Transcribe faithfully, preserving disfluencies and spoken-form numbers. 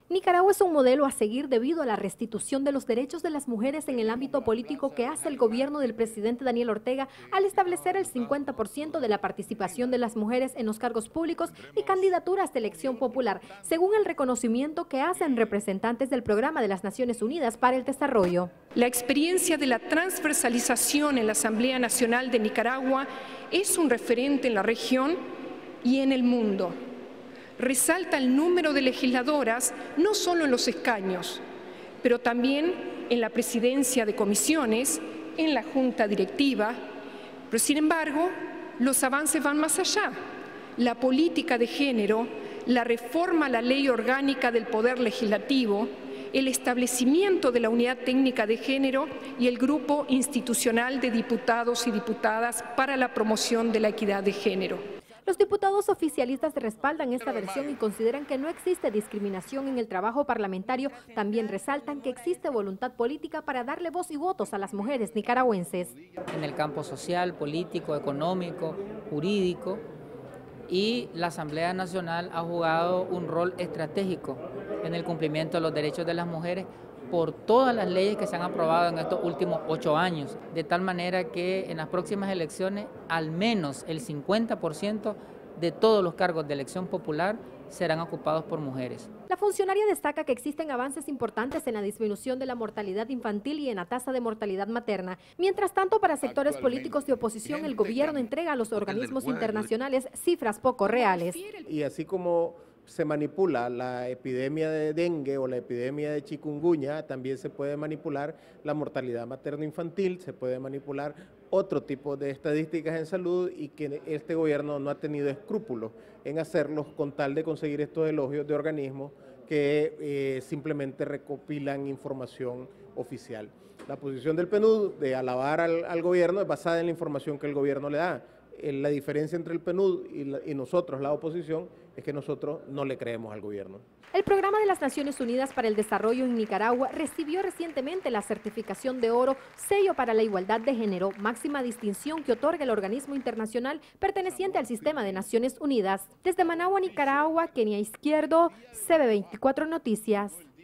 Nicaragua es un modelo a seguir debido a la restitución de los derechos de las mujeres en el ámbito político que hace el gobierno del presidente Daniel Ortega al establecer el cincuenta por ciento de la participación de las mujeres en los cargos públicos y candidaturas de elección popular, según el reconocimiento que hacen representantes del Programa de las Naciones Unidas para el Desarrollo. La experiencia de la transversalización en la Asamblea Nacional de Nicaragua es un referente en la región y en el mundo. Resalta el número de legisladoras no solo en los escaños, pero también en la presidencia de comisiones, en la junta directiva. Pero sin embargo, los avances van más allá. La política de género, la reforma a la ley orgánica del Poder Legislativo, el establecimiento de la unidad técnica de género y el grupo institucional de diputados y diputadas para la promoción de la equidad de género. Los diputados oficialistas respaldan esta versión y consideran que no existe discriminación en el trabajo parlamentario. También resaltan que existe voluntad política para darle voz y votos a las mujeres nicaragüenses. En el campo social, político, económico, jurídico, y la Asamblea Nacional ha jugado un rol estratégico en el cumplimiento de los derechos de las mujeres por todas las leyes que se han aprobado en estos últimos ocho años, de tal manera que en las próximas elecciones al menos el cincuenta por ciento de todos los cargos de elección popular serán ocupados por mujeres. La funcionaria destaca que existen avances importantes en la disminución de la mortalidad infantil y en la tasa de mortalidad materna. Mientras tanto, para sectores políticos de oposición, el gobierno entrega a los organismos internacionales cifras poco reales. Y así como se manipula la epidemia de dengue o la epidemia de chikungunya, también se puede manipular la mortalidad materno-infantil, se puede manipular otro tipo de estadísticas en salud y que este gobierno no ha tenido escrúpulos en hacerlos con tal de conseguir estos elogios de organismos que eh, simplemente recopilan información oficial. La posición del P N U D de alabar al, al gobierno es basada en la información que el gobierno le da. La diferencia entre el P N U D y, la, y nosotros, la oposición, es que nosotros no le creemos al gobierno. El Programa de las Naciones Unidas para el Desarrollo en Nicaragua recibió recientemente la certificación de oro, sello para la igualdad de género, máxima distinción que otorga el organismo internacional perteneciente al sistema de Naciones Unidas. Desde Managua, Nicaragua, Kenia Izquierdo, C B veinticuatro Noticias.